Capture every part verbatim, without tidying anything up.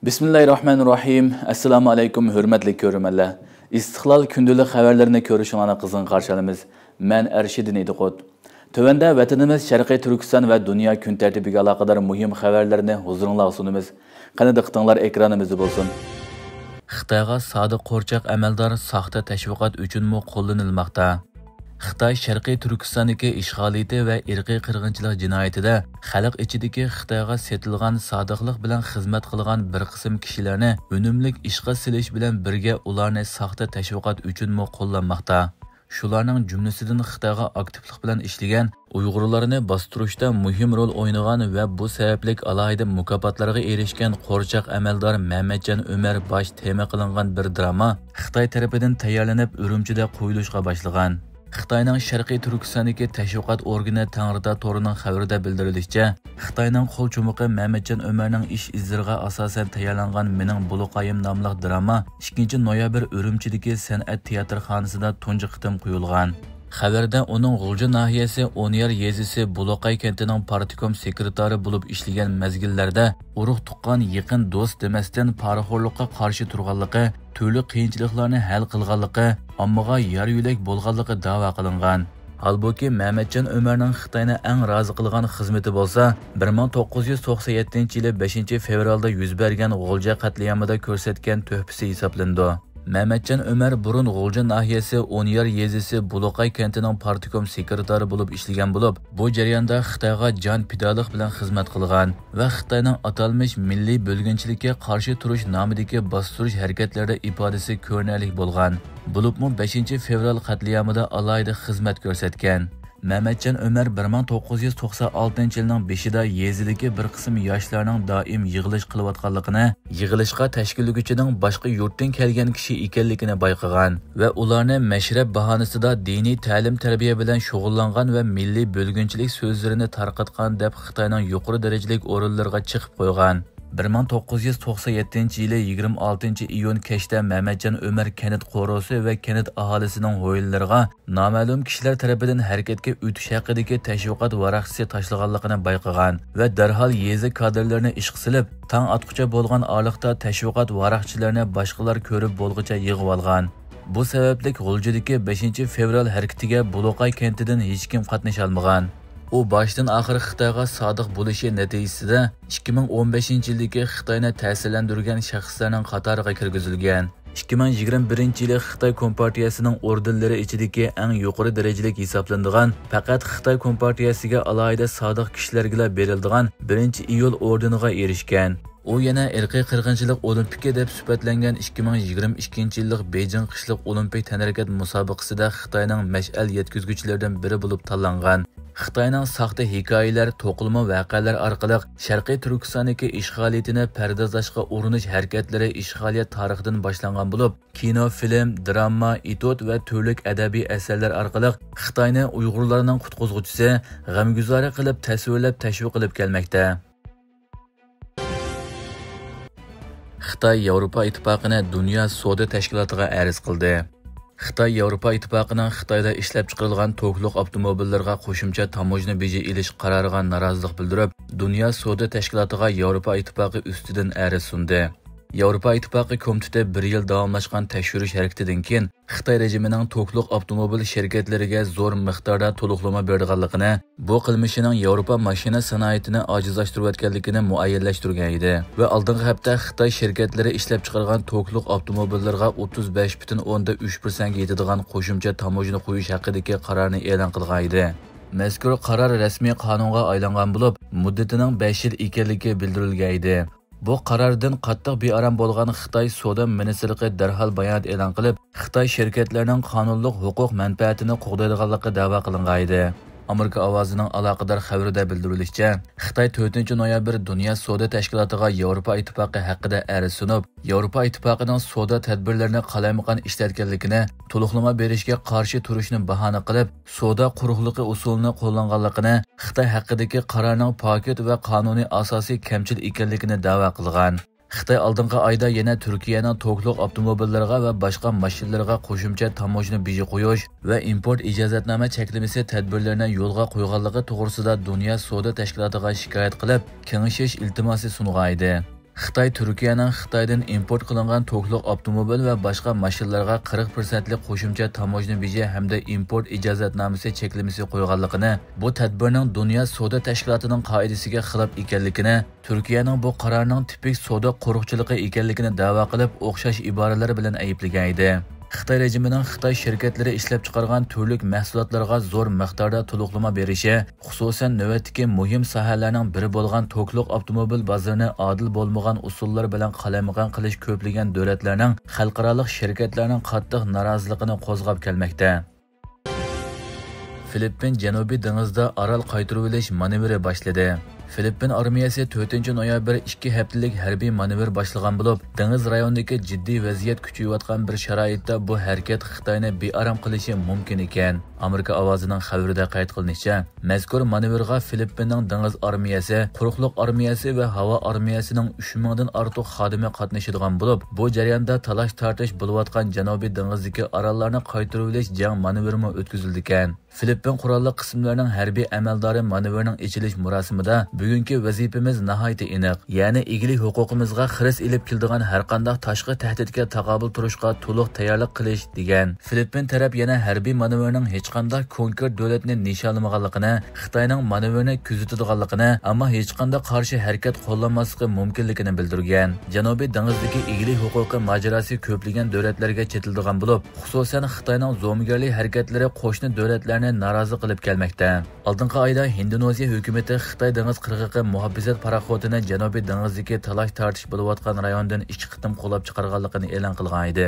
Bismillahirrahmanirrahim. Assalamu alaykum hürmetli görürmenler. İstiklal kündülük haberlerini görüşüngana kızın karşılamız. Men Erşidin Ediqot. Tövende vatanımız Şarkı Türkistan ve dünya gün tertibiga alaqadar muhim haberlerini huzurunla sunumuz. Qani diqqatinglar ekranımızda bo'lsin. Xitoyga sodiq qo'rchoq amaldor soxta tashviqot uchunmi qo'llanilmoqda. Xitoy Sharqiy Turkistondagi ishg'oliyati va irqiy qirg'inchilik jinoyatida xalq ichidagi Xitoyga setilgan sodiqlik bilan xizmat qilgan bir qism kishilarni unumlik ishga silish bilan birga ularni soxta tashviqot uchunmi qo'llanmoqda. Shularning jumlasidan Xitoyga aktivlik bilan ishlagan, Uyg'urlarni bostirishda muhim rol o'ynagan va bu sababli alohida mukofotlarga erishgan qo'rchoq amaldor Mamatjon Umar bosh tema qilingan bir drama Xitoy tarafidan tayyorlanib Urumchida qo'yilishga boshlagan. Xitoyning Sharqiy Turkistondagi tashviqot organi Tangrida to'rining xabarida bildirilishicha, Xitoyning qo'l chumuqi Mamatjon Umarning ish izlariga asosan tayyorlangan Mening Buluqayim nomli drama ikkinchi noyabr Urumchidagi san'at teatrxonasida tunji qitim qo'yilgan. Xabarda uning G'ulji nahiyasi O'niyar yezisi Buluqay kentining partikom sekretari bo'lib ishlagan mezgillarda urug' tuqqan yaqin do'st demasdan poraxo'rlikqa qarshi turganligi, turli qiyinchiliklarni hal qilganligi, ommaga yar yo'lak bo'lganligi da'vo qilingan. Halbuki Mamatjon Umarning Xitoyni eng rozi qilgan xizmati bo'lsa, bir ming to'qqiz yuz to'qson yettinchi yili beshinchi fevralda yuz bergan G'ulji qatliyamida ko'rsatgan tuhfasi hisoblandi. Mamatjon Umar burun G'ulji nahiyasi O'niyar yezisi Buluqay kentining partikom sekretari bo'lib ishlagan bo'lib, bu jarayonda Xitoyga jon fidolik bilan xizmat qilgan va Xitoyning atalmish milliy bo'lginchilikka qarshi turish nomidagi bostirish harakatlarida ifodasi ko'rinarli bo'lgan. Bo'libmi beshinchi fevral qatliyamida alohida xizmat ko'rsatgan. Mamatjon Umar bir ming to'qqiz yuz to'qson oltinchi yilning beshida yezidagi bir qism yoshlarning doim yig'ilish qilayotganligini, yig'ilishga tashkillovchining boshqa yurtdan kelgan kishi ekanligini bayqagan va ularni mashrab bahonasida diniy ta'lim-tarbiya bilan shug'ullangan va milliy bo'lginchilik so'zlarini tarqatgan deb Xitoyning yuqori darajali o'rinlarga chiqib qo'ygan. bir ming to'qqiz yuz to'qson yettinchi yili yigirma oltinchi iyun kechda Mamatjon Umar kanat qo'rosi va kanat aholisining o'yinlariga noma'lum kishilar tomonidan harakatga o'tish haqidagi tashviqot varaqchisi tashlaganligini bayqagan va darhol yezi kadrlarini ishga silib, tong atqucha bo'lgan orliqda tashviqot varaqchilarini boshqalar ko'rib bo'lg'icha yig'ib olgan. Bu sababli G'uljidagi beshinchi fevral harakatiga Buluqay kentidan hech kim qatnasha olmagan. U boshdan oxir Xitoyga sodiq bo'lishi natijasida ikki ming o'n beshinchi yildagi Xitoyni ta'sirlantirgan shaxslarning qatoriga kirgizilgan. ikki ming yigirma birinchi yili Xitoy Kompartiyasining ordenlari ichidagi eng yuqori darajalik hisoblanadigan, faqat Xitoy Kompartiyasiga alohida sodiq kishilarga beriladigan birinchi iyul ordeniga erishgan. U yana irqiy qirg'inchilik olimpika deb sifatlangan ikki ming yigirma ikkinchi yillik Beijing qishliq olimpik tanarakat musobaqasida Xitoyning mash'al yetkazuvchilaridan biri bo'lib tanlangan. Xitoyning soxta hikoyalar, to'qilma voqealar orqali Sharqiy Turkistondagi ishg'oliyatini pardozlashga urinish harakatlari ishg'oliyat tarixidan boshlangan bo'lib, kino, film, drama, etud va turli adabiy asarlar orqali Xitoyni Uyg'urlarning qutqizuvchisi, g'amguzori qilib tasvirlab tashviq qilib kelmoqda. Xitoy Yevropa Ittifoqini Dunyo savdo tashkilotiga arz qildi. Xitoy Yevropa Ittifoqining Xitoyda ishlab chiqarilgan to'qliq avtomobillarga qo'shimcha tamojna beji ilish qaroriga norozilik bildirib, Dunyo savdo tashkilotiga Yevropa Ittifoqi ustidan arz sundi. Yevropa Ittifoqi komiteti bir yil davomlashgan tekshirish harakatidan keyin Xitoy rejimining to'qliq avtomobil shirkatlariga zo'r miqdorda to'liqlama berganligini, bu qilmishining Yevropa mashina sanoatini ojizlashtirayotganligini muayyanlashtirgan edi va oldingi hafta Xitoy shirkatlari ishlab chiqargan to'qliq avtomobillarga o'ttiz besh butun o'ndan uch foiz yetadigan qo'shimcha tamojna qo'yish haqidagi qarorni e'lon qilgan edi. Mazkur qaror rasmiy qonunga aylangan bo'lib, muddatining besh yil ekanligi bildirilgan edi. Bu qarordan qattiq bearam bo'lgan Xitoy savdo ministrligi darhol bayonot e'lon qilib, Xitoy shirkatlarining qonunliq huquq manfaatini qo'g'daydiganligi da'vo qilingan edi. Amerika ovozining aloqador xabarida bildirilishicha, Xitoy to'rtinchi noyabr Dunyo savdo tashkilotiga Yevropa Ittifoqi haqida arz sunib, Yevropa Ittifoqining savdo tadbirlarini qalamaqon ishlatganligini, to'liqlama berishga qarshi turishni bahona qilib, savdo quruqligi usulini qo'llanganligini, Xitoy haqidagi qarorning paket va qonuniy asosiy kamchil ekanligini da'vo qilgan. Xitoy oldingi oyda yana Turkiyaning to'qliq avtomobillariga va boshqa mashinalarga qo'shimcha tamojna beji qo'yish va import ijozatnoma cheklamasi tadbirlarini yo'lga qo'yganligi to'g'risida Dunyo savdo tashkilotiga shikoyat qilib, kengashish iltimosi sungan edi. Xitoy Turkiyaning Xitoydan import qilingan to'qliq avtomobil va boshqa mashinalarga qirq foizlik qo'shimcha tamojna beji hamda import ijozatnomasi cheklamasi qo'yganligini, bu tadbirning Dunyo savdo tashkilotining qoidasiga xilof ekanligini, Turkiyaning bu qarorining tipik savdo qo'riqchiligi ekanligini da'vo qilib, o'xshash iboralar bilan ayblagan edi. Xitoy rejimining Xitoy shirkatlari ishlab chiqargan turlik mahsulotlarga zo'r miqdorda to'liqlama berishi, xususan navbatdagi muhim sohalarning biri bo'lgan to'qliq avtomobil bozorini adil bo'lmagan usullar bilan qalamaqon qilish ko'plagan davlatlarning xalqaro shirkatlarning qattiq noroziligini qo'zg'ab kelmoqda. Filippin Janubiy dengizda orol qaytarib olish manevri boshladi. Filippin armiyasi to'rtinchi noyabr ikki haftalik harbiy manevr boshlagan bo'lib, dengiz rayonidagi jiddiy vaziyat kuchayotgan bir sharoitda bu harakat Xitoyni bearam qilishi mumkin ekan. Amerika ovozining xabarida qayd qilinishicha, mazkur manevrga Filippinning dengiz armiyasi, quruqliq armiyasi va havo armiyasining uch mingdan ortiq xodimi qatnashadigan bo'lib, bu jarayonda talash tortish bo'layotgan Janubiy dengizdagi orollarni qaytarib olish jang manevrimi o'tkazildi ekan. Filippin qurolli qismlarining harbiy amaldori manevrning ochilish marosimida bugungi vazifamiz nihoyatda aniq, ya'ni egilik huquqimizga xiris ilib keladigan har qanday tashqi tahdidga taqobil turishga to'liq tayyorlik qilish degan. Filippin taraf yana harbiy manevrning hech qanday konkret davlatni nishonlamaganligini, Xitoyning manevrni kuzatadiganligini, ammo hech qanday qarshi harakat qo'llanmasligi mumkinligini bildirgan. Janubiy dengizdagi egilik huquqi mojarosi ko'plagan davlatlarga chetildigan bo'lib, xususan Xitoyning zo'mgarlik harakatlari qo'shni davlatlarni norozi qilib kelmoqda. Oldingi oyda Indoneziya hukumati Xitoy dengiz qirg'og'i muhofizat paraxodini Janubiy dengizdagi talash tortish bo'layotgan rayondan ikki qitim qo'llab chiqarganligini e'lon qilgan edi.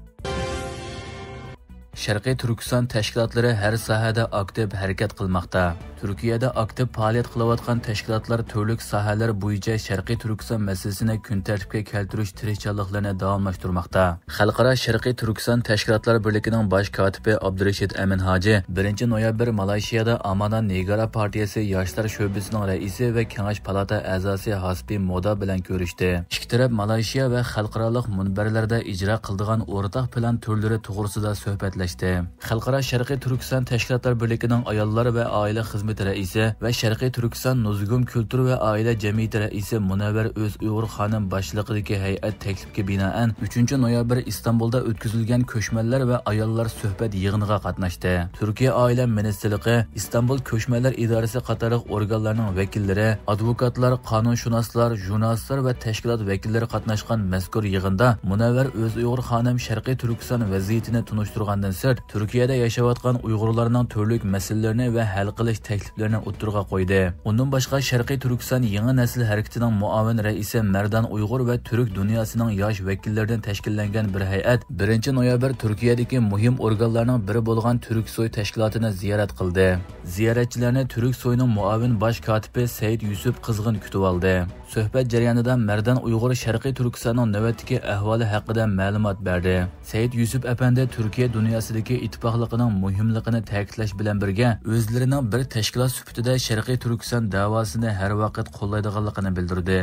Sharqiy Turkiston tashkilotlari har sohada aktiv harakat qilmoqda. Turkiyada aktiv faoliyat qilayotgan tashkilotlar turli sohalar bo'yicha Sharqiy Turkiston masalasini kun tartibga keltirish tirishchiliklarni davomlashtirmoqda. Xalqaro Sharqiy Turkiston tashkilotlar birligining bosh kotibi Abdurashid Amin Hoji birinchi noyabr Malayziyada Amana Negara partiyasi yoshlar sho'basining raisi va kengash palata a'zosi Hasbi Moda bilan ko'rishdi. Ikki taraf Malayziya va xalqaro munbarlarda ijro qiladigan o'rtaq plan turlari to'g'risida suhbatlashdi. Xalqaro Sharqiy Turkiston tashkilotlar birligining ayollar va oila xizmati raisi va Sharqiy Turkiston Nuzgum kultur va oila jamiyati raisi Munavvar O'z Uyg'ur xonim boshchiligidagi hay'at taklifga binoan uchinchi noyabr Istanbulda o'tkazilgan ko'chmanlar va ayollar suhbat yig'iniga qatnashdi. Turkiya oila ministrligi, Istanbul ko'chmanlar idorasi qatorliq organlarning vakillari, advokatlar, qonunshunoslar, jurnalistlar va tashkilot vakillari qatnashgan mazkur yig'inda Munavvar O'z Uyg'ur xonim Sharqiy Turkiston vaziyatini tunishtirgandan sirt Turkiyada yashayotgan Uyg'urlarning turli masalalarini va hal qilish takliflarini o'ttirg'a qo'ydi. Undan boshqa Sharqiy Turkiston yangi nasl harakatining muavin raisi Mardan Uyg'ur va Turk dunyosining yosh vakillaridan tashkillangan bir hay'at birinchi noyabr Turkiyadagi muhim organlarning biri bo'lgan Turksoy tashkilotini ziyorat qildi. Ziyoratchilarni Turksoyning muavin bosh kotibi Said Yusuf qizg'in kutib oldi. Suhbat jarayonida Mardan Uyg'ur Sharqiy Turkistonning navbatdagi ahvoli haqida ma'lumot berdi. Said Yusuf apandi Turkiya dunyosidagi ittifoqligining muhimligini ta'kidlash bilan birga o'zlarining bir tashkilot sifatida Sharqiy Turkiston davosini har vaqt qo'llaydiganligini bildirdi.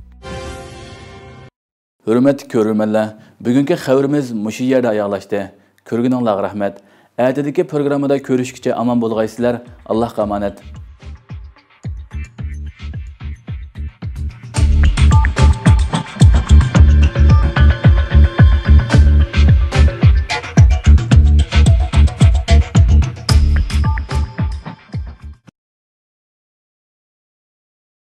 Hurmatli ko'ruvchilar, bugungi xabarimiz mushu yerda oyoqlashdi. Ko'rganingizlarga rahmat. Ertadagi programmada ko'rishguncha omon bo'lgaysizlar. Allohga omonat.